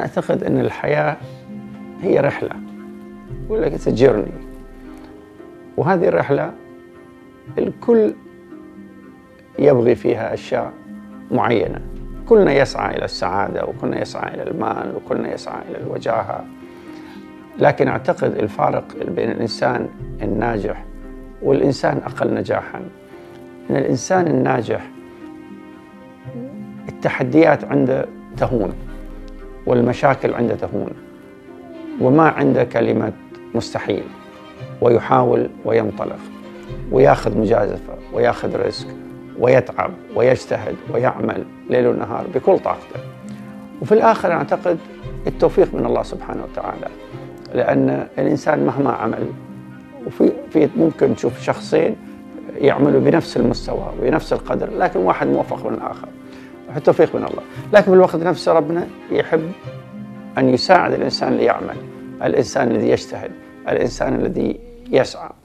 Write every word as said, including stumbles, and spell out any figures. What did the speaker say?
أنا أعتقد أن الحياة هي رحلة، يقول لك it's a journey، وهذه الرحلة الكل يبغي فيها أشياء معينة. كلنا يسعى إلى السعادة، وكلنا يسعى إلى المال، وكلنا يسعى إلى الوجاهة، لكن أعتقد الفارق بين الإنسان الناجح والإنسان أقل نجاحاً أن الإنسان الناجح التحديات عنده تهون، والمشاكل عنده تهون، وما عنده كلمة مستحيل، ويحاول وينطلق وياخذ مجازفة وياخذ رزق ويتعب ويجتهد ويعمل ليل ونهار بكل طاقته. وفي الآخر أعتقد التوفيق من الله سبحانه وتعالى، لأن الإنسان مهما عمل، وفي في ممكن تشوف شخصين يعملوا بنفس المستوى وبنفس القدر، لكن واحد موفق من الآخر، التوفيق من الله. لكن في الوقت نفسه ربنا يحب أن يساعد الإنسان ليعمل، الإنسان الذي يجتهد، الإنسان الذي يسعى.